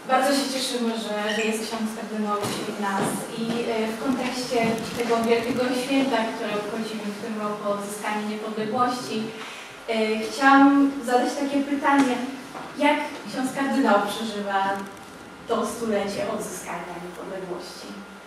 Bardzo się cieszymy, że jest ksiądz kardynał wśród nas i w kontekście tego wielkiego święta, które obchodzimy w tym roku, odzyskanie niepodległości, chciałam zadać takie pytanie, jak ksiądz kardynał przeżywa to stulecie odzyskania niepodległości?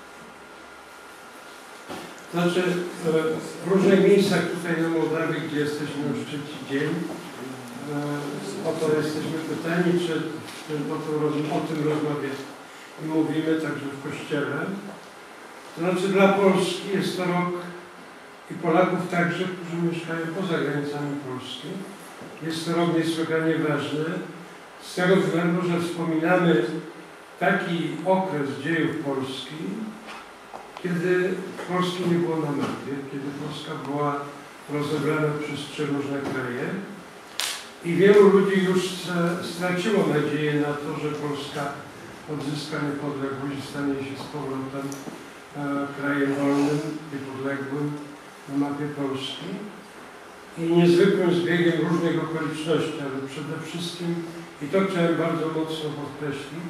Znaczy, w różnych miejscach tutaj na Mołdawii, gdzie jesteśmy już trzeci dzień, o to jesteśmy pytani, czy o tym rozmawiać i mówimy także w Kościele. To znaczy dla Polski jest to rok i Polaków także, którzy mieszkają poza granicami Polski. Jest to rok niesłychanie ważny z tego względu, że wspominamy taki okres dziejów Polski, kiedy Polski nie było na mapie, kiedy Polska była rozebrana przez 3 różne kraje i wielu ludzi już straciło nadzieję na to, że Polska odzyska niepodległość i stanie się z powrotem krajem wolnym, niepodległym na mapie Polski. I niezwykłym zbiegiem różnych okoliczności, ale przede wszystkim, i to chciałem bardzo mocno podkreślić,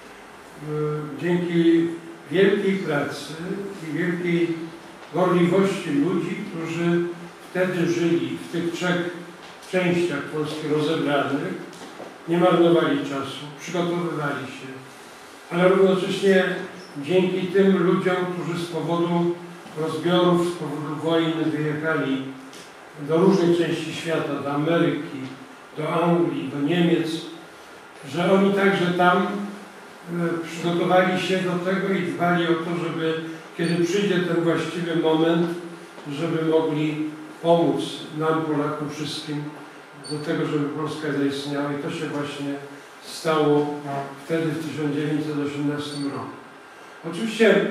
dzięki wielkiej pracy i wielkiej gorliwości ludzi, którzy wtedy żyli w tych 3 częściach Polski rozebranych, nie marnowali czasu, przygotowywali się, ale równocześnie dzięki tym ludziom, którzy z powodu rozbiorów, z powodu wojen wyjechali do różnych części świata, do Ameryki, do Anglii, do Niemiec, że oni także tam przygotowali się do tego i dbali o to, żeby kiedy przyjdzie ten właściwy moment, żeby mogli pomóc nam, Polakom, wszystkim do tego, żeby Polska zaistniała i to się właśnie stało wtedy w 1918 roku. Oczywiście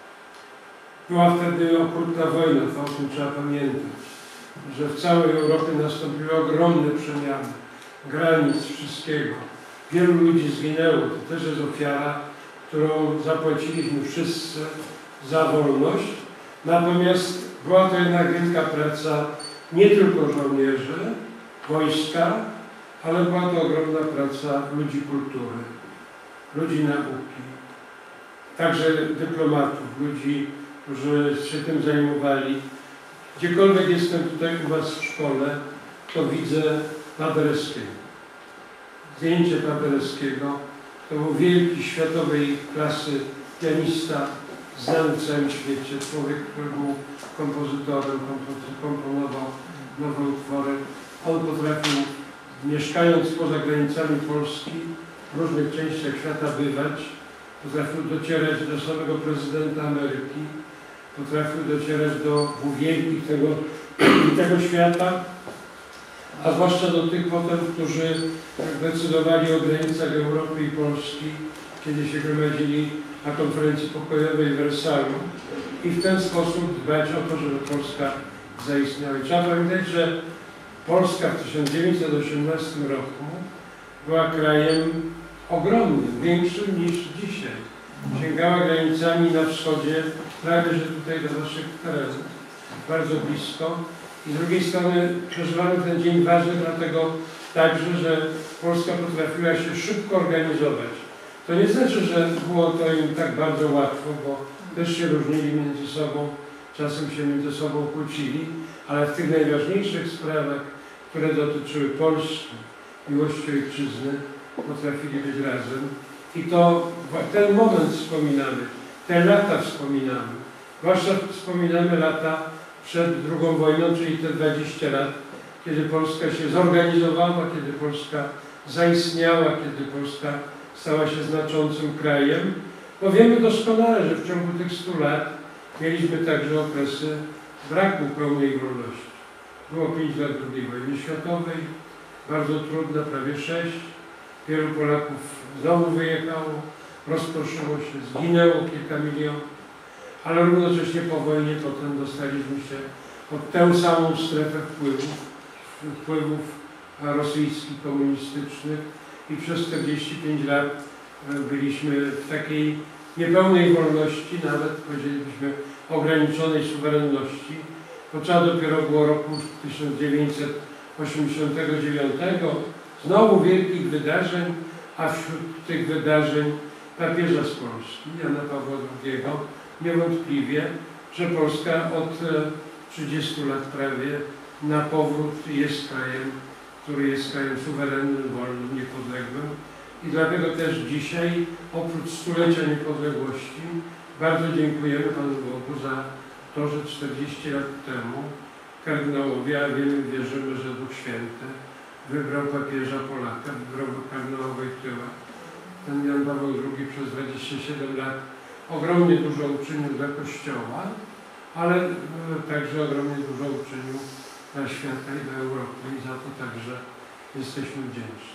była wtedy okrutna wojna, to o tym trzeba pamiętać, że w całej Europie nastąpiły ogromne przemiany granic, wszystkiego. Wielu ludzi zginęło, to też jest ofiara, którą zapłaciliśmy wszyscy za wolność. Natomiast była to jednak wielka praca nie tylko żołnierzy, wojska, ale była to ogromna praca ludzi kultury, ludzi nauki, także dyplomatów, ludzi, którzy się tym zajmowali. Gdziekolwiek jestem tutaj u Was w szkole, to widzę Paderewskiego. Zdjęcie Paderewskiego. To był wielki światowej klasy pianista, znany w całym świecie. Człowiek, który był kompozytorem, komponował nowe utwory. On potrafił, mieszkając poza granicami Polski, w różnych częściach świata bywać. Potrafił docierać do samego prezydenta Ameryki. Potrafił docierać do wielkich tego świata, a zwłaszcza do tych potem, którzy decydowali o granicach Europy i Polski, kiedy się gromadzili na konferencji pokojowej w Wersalu i w ten sposób dbać o to, żeby Polska zaistniała. I trzeba pamiętać, że Polska w 1918 roku była krajem ogromnym, większym niż dzisiaj. Sięgała granicami na wschodzie, prawie że tutaj do naszych terenów, bardzo blisko. I z drugiej strony przeżywamy ten dzień ważny dlatego także, że Polska potrafiła się szybko organizować. To nie znaczy, że było to im tak bardzo łatwo, bo też się różnili między sobą, czasem się między sobą kłócili, ale w tych najważniejszych sprawach, które dotyczyły Polski, miłości ojczyzny, potrafili być razem. I to ten moment wspominamy, te lata wspominamy. Zwłaszcza wspominamy lata przed II wojną, czyli te 20 lat, kiedy Polska się zorganizowała, kiedy Polska zaistniała, kiedy Polska stała się znaczącym krajem. Bo wiemy doskonale, że w ciągu tych 100 lat mieliśmy także okresy braku pełnej wolności. Było 5 lat II wojny światowej, bardzo trudne, prawie 6. Wielu Polaków znowu wyjechało, rozproszyło się, zginęło kilka milionów. Ale równocześnie po wojnie potem dostaliśmy się pod tę samą strefę wpływów rosyjskich, komunistycznych i przez 45 lat byliśmy w takiej niepełnej wolności, nawet powiedzielibyśmy ograniczonej suwerenności. To trzeba dopiero było roku 1989, znowu wielkich wydarzeń, a wśród tych wydarzeń papieża z Polski, Jana Pawła II, niewątpliwie, że Polska od 30 lat prawie na powrót jest krajem, który jest krajem suwerennym, wolnym, niepodległym. I dlatego też dzisiaj, oprócz stulecia niepodległości, bardzo dziękujemy Panu Bogu za to, że 40 lat temu kardynałowie, a wierzymy, że Duch Święty wybrał papieża Polaka, wybrał kardynała Wojtyłę. Ten Jan Paweł II przez 27 lat ogromnie dużo uczynił dla Kościoła, ale także ogromnie dużo uczynił dla świata i dla Europy i za to także jesteśmy wdzięczni.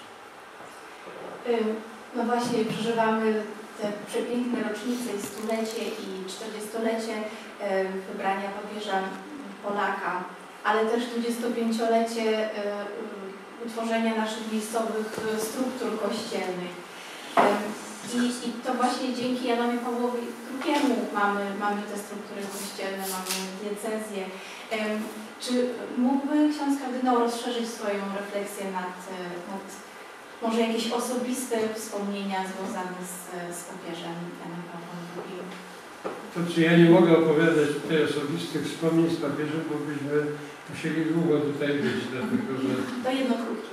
No właśnie, przeżywamy te przepiękne rocznice i stulecie i 40-lecie wybrania papieża Polaka, ale też 25-lecie utworzenia naszych miejscowych struktur kościelnych. I to właśnie dzięki Janowi Pawłowi II mamy te struktury kościelne, mamy diecezję. Czy mógłby ksiądz kardynał rozszerzyć swoją refleksję nad może jakieś osobiste wspomnienia związane z papieżem Janem Pawłem II? To czy ja nie mogę opowiadać tutaj osobistych wspomnień z papieżem, bo byśmy musieli długo tutaj być, dlatego że... To jedno krótkie.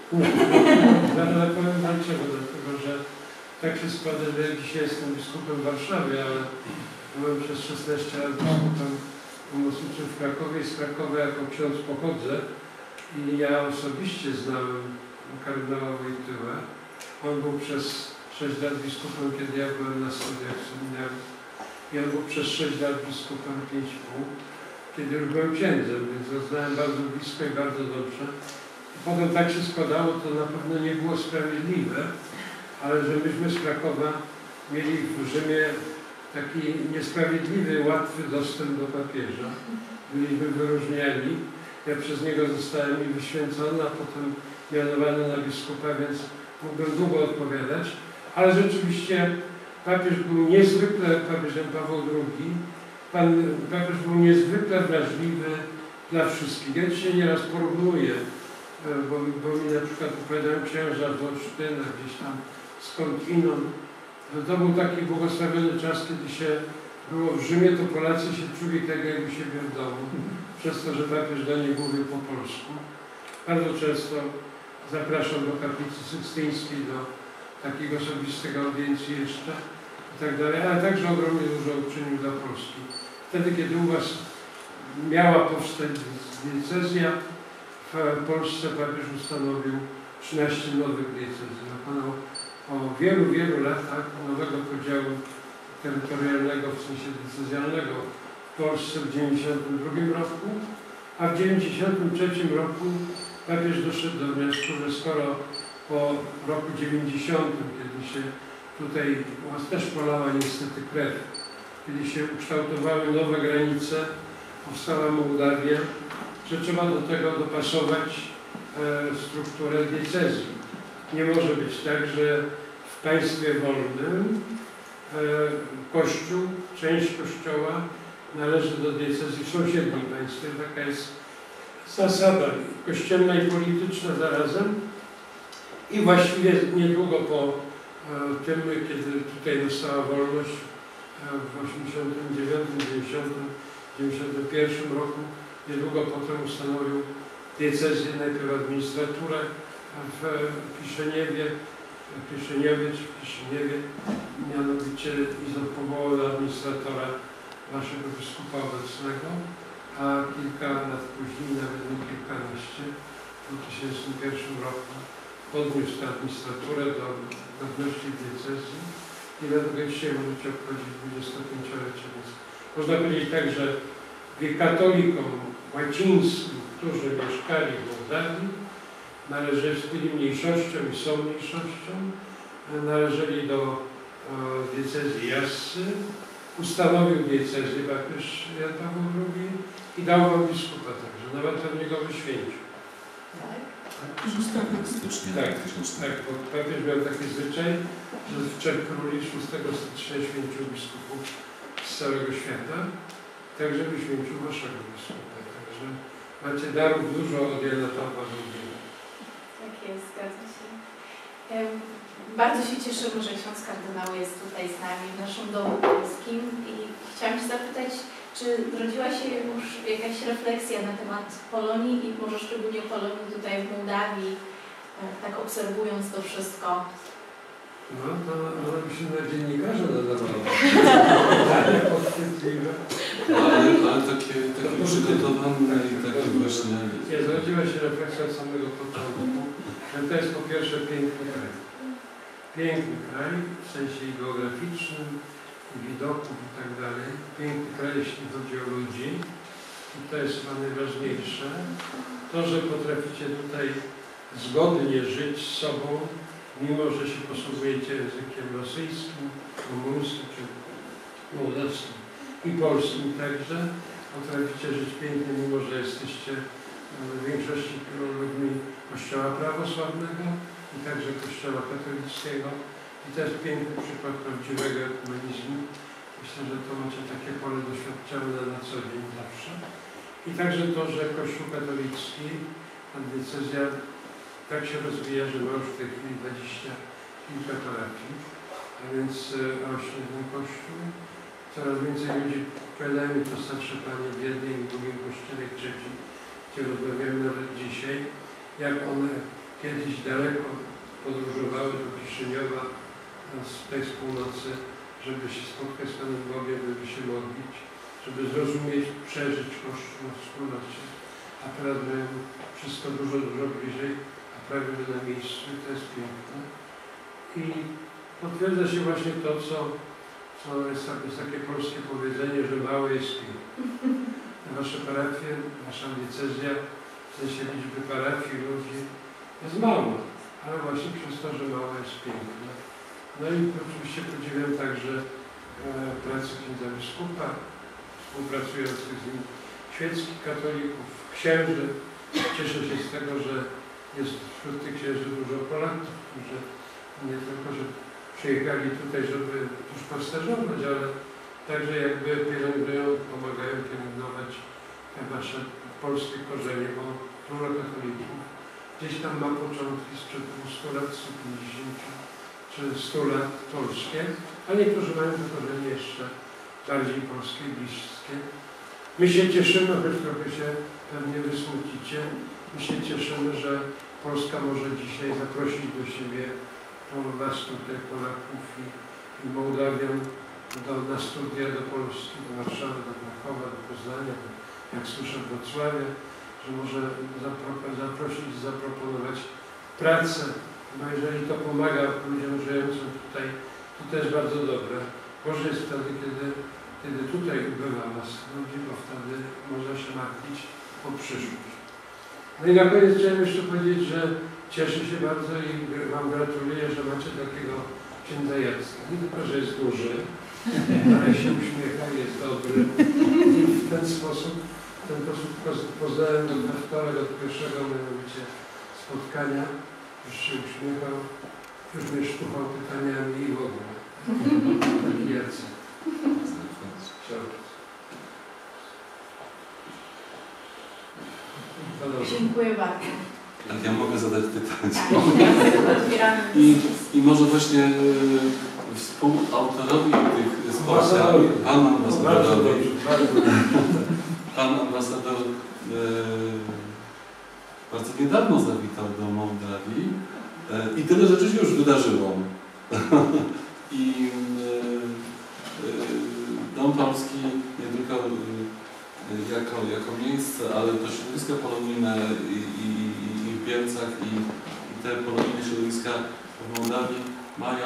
Ale powiem dlaczego, dlatego że tak się składa, że ja dzisiaj jestem biskupem w Warszawie, ale byłem przez 16 lat biskupem pomocniczym w Krakowie i z Krakowa jako ksiądz pochodzę i ja osobiście znałem kardynała Wojtyłę. On był przez 6 lat biskupem, kiedy ja byłem na studiach w seminarium. I on był przez 6 lat biskupem 5,5, kiedy już byłem księdzem, więc go znałem bardzo blisko i bardzo dobrze. I potem tak się składało, to na pewno nie było sprawiedliwe, ale że myśmy z Krakowa mieli w Rzymie taki niesprawiedliwy, łatwy dostęp do papieża. Byliśmy wyróżniani. Ja przez niego zostałem i wyświęcony, a potem mianowany na biskupa, więc mógłbym długo odpowiadać. Ale rzeczywiście papież był niezwykle, papież Jan Paweł II, papież był niezwykle wrażliwy dla wszystkich. Ja dzisiaj nieraz porównuję, bo mi na przykład opowiadają księża z Olsztyna, gdzieś tam skądinąd. To był taki błogosławiony czas, kiedy się było w Rzymie, to Polacy się czuli tak jak u siebie w domu, przez to, że papież do nich mówił po polsku. Bardzo często zapraszam do kaplicy sykstyńskiej, do takiego osobistego audiencji jeszcze i tak dalej, ale także ogromnie dużo uczynił dla Polski. Wtedy, kiedy u was miała powstać diecezja, w Polsce papież ustanowił 13 nowych diecezji. Dokonał po wielu, wielu latach nowego podziału terytorialnego, w sensie diecezjalnego w Polsce w 1992 roku, a w 1993 roku papież doszedł do wniosku, że skoro po roku 90, kiedy się tutaj u was też polała niestety krew, kiedy się ukształtowały nowe granice, powstała Mołdawia, że trzeba do tego dopasować strukturę diecezji. Nie może być tak, że w państwie wolnym Kościół, część Kościoła należy do diecezji w sąsiednim państwie. Taka jest zasada kościelna i polityczna zarazem. I właściwie niedługo po tym, kiedy tutaj nastała wolność w 89, 90, 91 roku, niedługo potem ustanowił diecezję, najpierw administraturę w Kiszyniowie, czy w Kiszyniowie, mianowicie powołał administratora naszego biskupa obecnego, a kilka lat później, nawet nie kilkanaście, w 2001 roku podniósł tę administraturę do godności diecezji i dlatego dzisiaj możecie obchodzić 25-lecie. Więc można powiedzieć tak, że katolikom łacińskim, którzy mieszkali w Mołdawii, byli mniejszością i są mniejszością, należeli do diecezji Jassy, ustanowił diecezję papież Jan Paweł II i dał wam biskupa także, nawet pewnie go wyświęcił. Tak, bo papież miał taki zwyczaj, że w 3 króli 6 stycznia święcił biskupów z całego świata, także wyświęcił waszego biskupa. Także macie darów dużo od Jana Pawła II. Tak jest, zgadza się. Bardzo się cieszymy, że ksiądz kardynał jest tutaj z nami w naszym domu polskim i chciałam się zapytać, czy zrodziła się już jakaś refleksja na temat Polonii i może szczególnie Polonii tutaj w Mołdawii, tak obserwując to wszystko? No to ona by się na dziennikarza nadawała. Pytania podchwytliwe. Ale takie przygotowane i takie właśnie... Nie, zrodziła się refleksja od samego początku, że to jest po pierwsze piękny kraj. Piękny kraj w sensie geograficznym, widoków i tak dalej. Piękny kraj, jeśli chodzi o ludzi. I to jest chyba najważniejsze. To, że potraficie tutaj zgodnie żyć z sobą, mimo że się posługujecie językiem rosyjskim, rumuńskim czy mołdawskim i polskim także, potraficie żyć pięknie, mimo że jesteście w większości ludźmi Kościoła prawosławnego i także Kościoła katolickiego. I to jest piękny przykład prawdziwego ekumenizmu. Myślę, że to macie takie pole doświadczalne na co dzień zawsze. I także to, że Kościół katolicki, ta diecezja tak się rozwija, że ma już w tej chwili 20 kilka parafii, a więc rośnie ten Kościół. Coraz więcej ludzi powiadają mi to starsze panie w jednym i drugim kościele, trzecim, gdzie rozmawiamy nawet dzisiaj, jak one kiedyś daleko podróżowały do Kiszyniowa z tej północy, żeby się spotkać z Panem Bogiem, żeby się modlić, żeby zrozumieć, przeżyć Kościół w wspólnocie. A teraz mają wszystko dużo, dużo bliżej, a prawie że na miejscu i to jest piękne. I potwierdza się właśnie to, co jest takie polskie powiedzenie, że małe jest piękne. Wasze parafie, wasza diecezja, w sensie liczby parafii ludzi jest mało, ale właśnie przez to, że mała jest piękna. No i oczywiście podziwiam także pracę księdza biskupa, współpracujących z nim świeckich katolików, księży. Cieszę się z tego, że jest wśród tych księży dużo Polaków, którzy nie tylko, że przyjechali tutaj, żeby już pasterzować, ale także jakby pielęgnują, pomagają pielęgnować te nasze polskie korzenie, bo króla katolików gdzieś tam ma początki sprzed 200 lat, 150 czy 100 lat polskie, a niektórzy mają te korzenie jeszcze bardziej polskie, bliskie. My się cieszymy, choć trochę się pewnie wysmucicie, my się cieszymy, że Polska może dzisiaj zaprosić do siebie was tutaj Polaków i Mołdawian na studia do Polski, do Warszawy, do Krakowa, do Poznania, jak słyszę w Wrocławiu, że może zaprosić, zaproponować pracę, bo jeżeli to pomaga ludziom żyjącym tutaj, to też bardzo dobre. Może jest wtedy, kiedy tutaj ubywa nas ludzi, bo wtedy można się martwić o przyszłość. No i na koniec chciałem jeszcze powiedzieć, że cieszę się bardzo i wam gratuluję, że macie takiego księdza Jacka. Nie tylko, że jest duży, ale się uśmiecha, jest dobry. I w ten sposób poznałem we wtorek od pierwszego mianowicie spotkania, już się uśmiechał, już mnie sztuchał pytaniami i w ogóle. Taki Jacek. Dziękuję bardzo. Tak, ja mogę zadać pytanie. Tak, I może właśnie współautorowi tych spotkań, pan ambasador bardzo niedawno zawitał do Mołdawii i tyle rzeczy się już wydarzyło. I Dom Polski nie tylko jako miejsce, ale to środowiska polonijne i w Bielcach i te polonijne środowiska w Mołdawii mają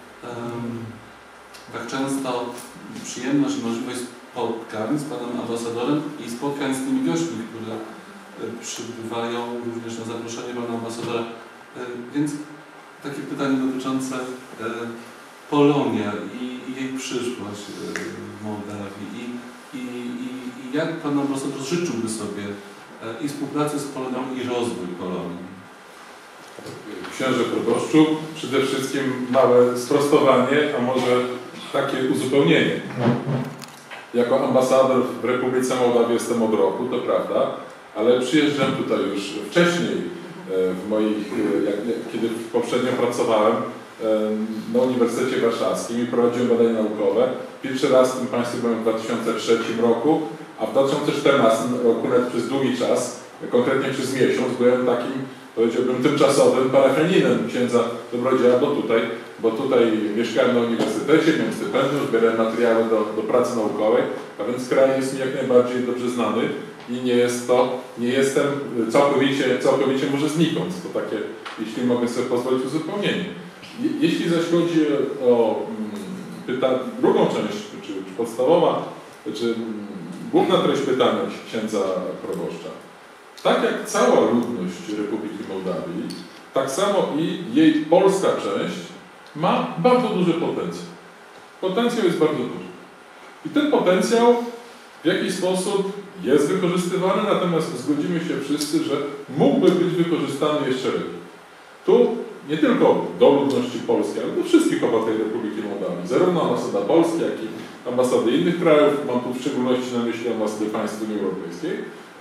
tak często przyjemność i możliwość spotkań z panem ambasadorem i spotkań z tymi gośćmi, które przybywają również na zaproszenie pana ambasadora. Więc takie pytanie dotyczące Polonia i jej przyszłość w Mołdawii i jak pan ambasador życzyłby sobie i współpracy z Polonią i rozwój Polonii? Księże proboszczu, przede wszystkim małe sprostowanie, a może takie uzupełnienie. Jako ambasador w Republice Mołdawii jestem od roku, to prawda, ale przyjeżdżam tutaj już wcześniej, Kiedy poprzednio pracowałem na Uniwersytecie Warszawskim i prowadziłem badania naukowe, pierwszy raz w tym państwie byłem w 2003 roku, a w 2014 roku nawet przez długi czas, konkretnie przez miesiąc, byłem takim, powiedziałbym, tymczasowym parafianinem księdza Dobrodzieja, bo tutaj mieszkałem na uniwersytecie, miałem stypendium, zbierałem materiały do pracy naukowej, a więc kraj jest mi jak najbardziej dobrze znany i nie jestem całkowicie może znikąd. To takie, jeśli mogę sobie pozwolić, uzupełnienie. Jeśli zaś chodzi o drugą część, czy podstawowa, czy główna treść pytania księdza proboszcza. Tak jak cała ludność Republiki Mołdawii, tak samo i jej polska część ma bardzo duży potencjał. Potencjał jest bardzo duży. I ten potencjał w jakiś sposób jest wykorzystywany, natomiast zgodzimy się wszyscy, że mógłby być wykorzystany jeszcze lepiej. Tu nie tylko do ludności polskiej, ale do wszystkich obywateli Republiki Mołdawii, zarówno ambasada polska, jak i ambasady innych krajów, mam tu w szczególności na myśli ambasady państw Unii Europejskiej.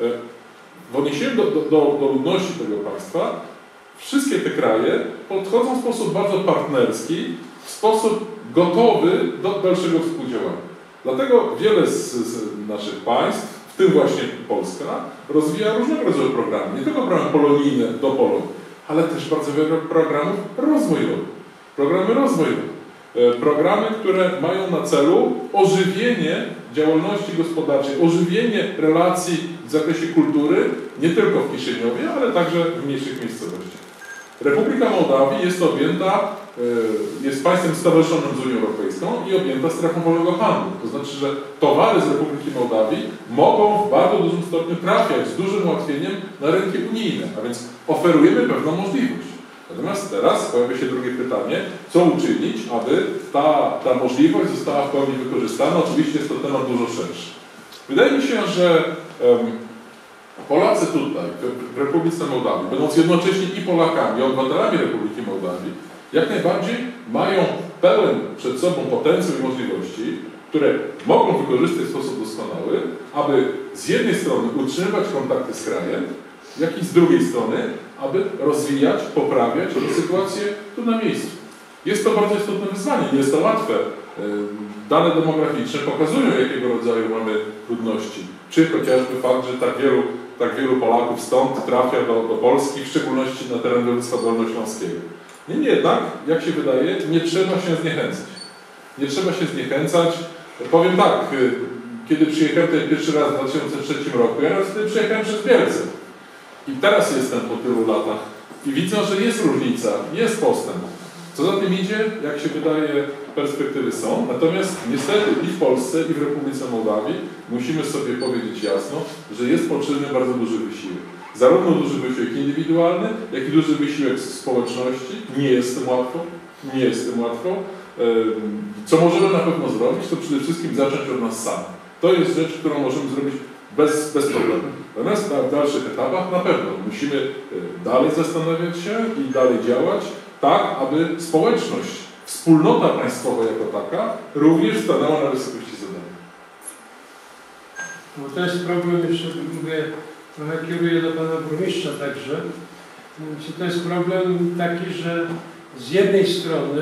W odniesieniu do ludności tego państwa, wszystkie te kraje podchodzą w sposób bardzo partnerski, w sposób gotowy do dalszego współdziałania. Dlatego wiele z naszych państw, w tym właśnie Polska, rozwija różnego rodzaju programy. Nie tylko programy polonijne do Polonii, ale też bardzo wiele programów rozwojowych. Programy rozwojowe. Programy, które mają na celu ożywienie działalności gospodarczej, ożywienie relacji w zakresie kultury, nie tylko w Kiszyniowie, ale także w mniejszych miejscowościach. Republika Mołdawii jest państwem stowarzyszonym z Unią Europejską i objęta strefą wolnego handlu. To znaczy, że towary z Republiki Mołdawii mogą w bardzo dużym stopniu trafiać z dużym ułatwieniem na rynki unijne, a więc oferujemy pewną możliwość. Natomiast teraz pojawia się drugie pytanie, co uczynić, aby ta możliwość została w pełni wykorzystana. Oczywiście jest to temat dużo szerszy. Wydaje mi się, że Polacy tutaj, w Republice Mołdawii, będąc jednocześnie i Polakami, i obywatelami Republiki Mołdawii, jak najbardziej mają pełen przed sobą potencjał i możliwości, które mogą wykorzystać w sposób doskonały, aby z jednej strony utrzymywać kontakty z krajem, jak i z drugiej strony, aby rozwijać, poprawiać sytuację tu na miejscu. Jest to bardzo istotne wyzwanie, nie jest to łatwe. Dane demograficzne pokazują, jakiego rodzaju mamy trudności. Czy chociażby fakt, że tak wielu Polaków stąd trafia do Polski, w szczególności na teren województwa dolnośląskiego. Niemniej jednak, jak się wydaje, nie trzeba się zniechęcać. Nie trzeba się zniechęcać. Powiem tak, kiedy przyjechałem tutaj pierwszy raz w 2003 roku, ja raz wtedy przyjechałem przez Bielce. I teraz jestem po tylu latach i widzę, że jest różnica, jest postęp. Co za tym idzie, jak się wydaje, perspektywy są. Natomiast niestety i w Polsce, i w Republice Mołdawii musimy sobie powiedzieć jasno, że jest potrzebny bardzo duży wysiłek. Zarówno duży wysiłek indywidualny, jak i duży wysiłek społeczności. Nie jest tym łatwo. Co możemy na pewno zrobić, to przede wszystkim zacząć od nas samych. To jest rzecz, którą możemy zrobić bez problemu. Natomiast w dalszych etapach na pewno musimy dalej zastanawiać się i dalej działać, tak aby społeczność, wspólnota państwowa jako taka również stanęła na wysokości zadania. Bo to jest problem, jeszcze mówię, trochę kieruję do pana burmistrza także. To jest problem taki, że z jednej strony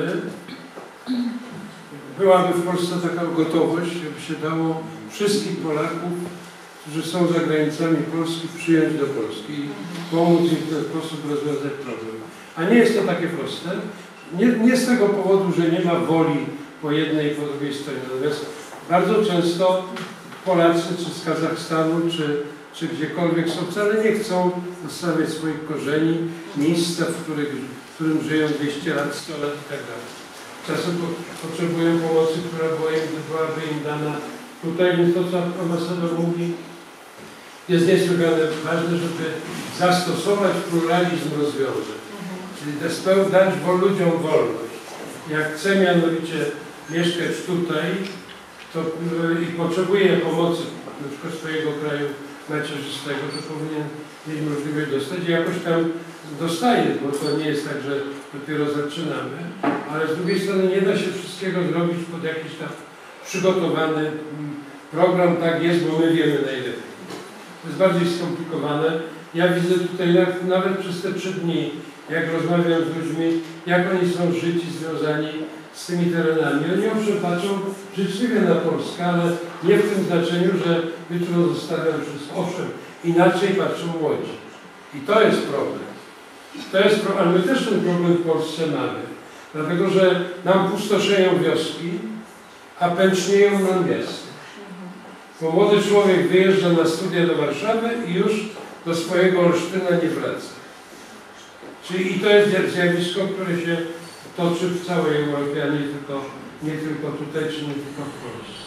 byłaby w Polsce taka gotowość, żeby się dało wszystkich Polaków, którzy są za granicami Polski, przyjąć do Polski i pomóc im w ten sposób rozwiązać problem. A nie jest to takie proste. Nie z tego powodu, że nie ma woli po jednej i po drugiej stronie. Natomiast bardzo często Polacy, czy z Kazachstanu, czy gdziekolwiek są, wcale nie chcą zostawiać swoich korzeni, miejsca, w którym żyją 200 lat, 100 lat i tak dalej. Czasem potrzebują pomocy, która byłaby im dana tutaj. To, co ambasador mówi, jest niesłychanie ważne, żeby zastosować pluralizm rozwiązań. Czyli dać ludziom wolność. Jak chce mianowicie mieszkać tutaj i potrzebuje pomocy na przykład swojego kraju macierzystego, to powinien mieć możliwość dostać i jakoś tam dostaje, bo to nie jest tak, że dopiero zaczynamy, ale z drugiej strony nie da się wszystkiego zrobić pod jakiś tam przygotowany program, tak jest, bo my wiemy najlepiej. To jest bardziej skomplikowane. Ja widzę tutaj nawet przez te 3 dni, jak rozmawiam z ludźmi, jak oni są życi, związani z tymi terenami. Oni owszem patrzą życzliwie na Polskę, ale nie w tym znaczeniu, że jutro zostawiam wszystko. Owszem, inaczej patrzą młodzi. I to jest problem. To jest problem, ale my też ten problem w Polsce mamy. Dlatego, że nam pustoszeją wioski, a pęcznieją nam miasta. Bo młody człowiek wyjeżdża na studia do Warszawy i już do swojego Olsztyna nie wraca. Czyli i to jest zjawisko, które się toczy w całej Europie, a nie tylko tutaj, czy nie tylko w Polsce.